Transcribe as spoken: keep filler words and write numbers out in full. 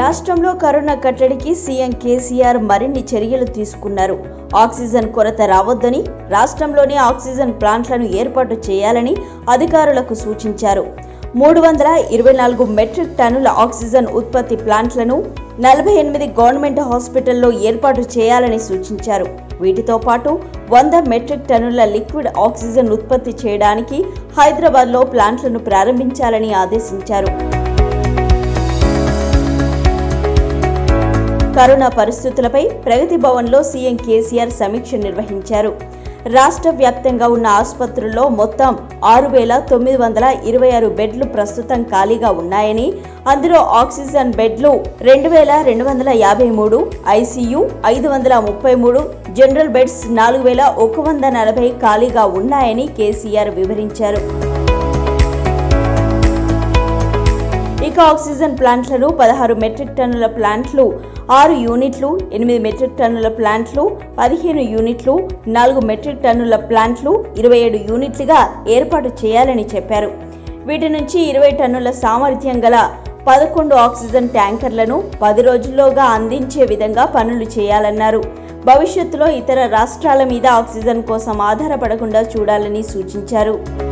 రాష్ట్రంలో కరోనా కట్టడికి సీఎం కేసీఆర్ మరిన్ని చర్యలు తీసుకున్నారు. ఆక్సిజన్ కొరత రావద్దని, రాష్ట్రంలోని ఆక్సిజన్ ప్లాంట్లను ఏర్పాటు చేయాలని అధికారులకు సూచించారు. మూడు వందల ఇరవై నాలుగు మెట్రిక్ టన్నుల ఆక్సిజన్ ఉత్పత్తి ప్లాంట్లను నలభై ఎనిమిది గవర్నమెంట్ హాస్పిటల్లో ఏర్పాటు చేయాలని సూచించారు. వీటితో పాటు వంద మెట్రిక్ టన్నుల లిక్విడ్ ఆక్సిజన్ ఉత్పత్తి చేయడానికి హైదరాబాద్లో ప్లాంట్లను ప్రారంభించాలని ఆదేశించారు. కరోనా పరిస్థితులపై ప్రగతి భవన్లో సీఎం కేసీఆర్ సమీక్ష నిర్వహించారు. రాష్ట్ర వ్యాప్తంగా ఉన్న ఆసుపత్రుల్లో మొత్తం ఆరు వేల తొమ్మిది వందల ఇరవై ఆరు బెడ్లు ప్రస్తుతం ఖాళీగా ఉన్నాయని, అందులో ఆక్సిజన్ బెడ్లు రెండు వేల రెండు వందల యాభై మూడు, ఐసీయూ ఐదు వందల ముప్పై మూడు, జనరల్ బెడ్స్ నాలుగు వేల ఒక వంద నలభై ఖాళీగా ఉన్నాయని కేసీఆర్ వివరించారు. ఇక ఆక్సిజన్ ప్లాంట్లను పదహారు మెట్రిక్ టన్నుల ప్లాంట్లు, ఆరు యూనిట్లు, ఎనిమిది మెట్రిక్ టన్నుల ప్లాంట్లు, పదిహేను యూనిట్లు, నాలుగు మెట్రిక్ టన్నుల ప్లాంట్లు, ఇరవై ఏడు యూనిట్లుగా ఏర్పాటు చేయాలని చెప్పారు. వీటి నుంచి ఇరవై టన్నుల సామర్థ్యం గల పదకొండు ఆక్సిజన్ ట్యాంకర్లను పది రోజుల్లోగా అందించే విధంగా పనులు చేయాలన్నారు. భవిష్యత్తులో ఇతర రాష్ట్రాల మీద ఆక్సిజన్ కోసం ఆధారపడకుండా చూడాలని సూచించారు.